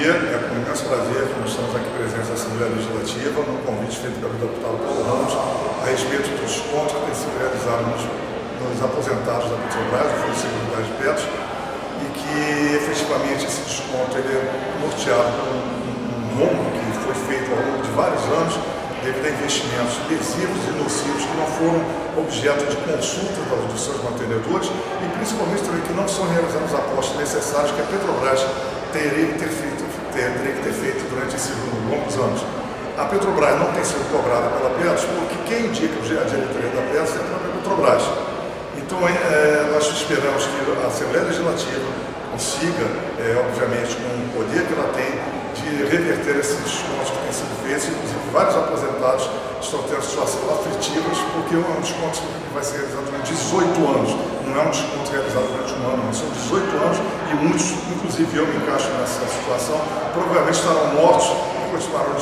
dia, é com imenso prazer que nós estamos aqui presentes na Assembleia Legislativa, no convite feito pelo deputado Paulo Ramos, a respeito do desconto que tem sido realizado nos aposentados da Petrobras, do Fundo de Seguridade de Petros, e que efetivamente esse desconto ele é norteado por um rombo que foi feito ao longo de vários anos, devido a investimentos lesivos e nocivos que não foram objeto de consulta dos seus mantenedores e principalmente também que não são realizados os apostos necessários que a Petrobras teria que ter feito durante esses longos anos. A Petrobras não tem sido cobrada pela Petros porque quem indica a diretoria da Petros é a própria Petrobras. Então nós esperamos que a Assembleia Legislativa consiga, obviamente, com o poder que ela tem, de reverter esses descontos que têm sido feitos, inclusive vários aposentados estão tendo situações aflitivas, porque é um desconto que vai ser realizado durante 18 anos, não é um desconto realizado durante um ano, são 18 anos e muitos, inclusive eu me encaixo nessa situação, provavelmente estarão mortos e continuarão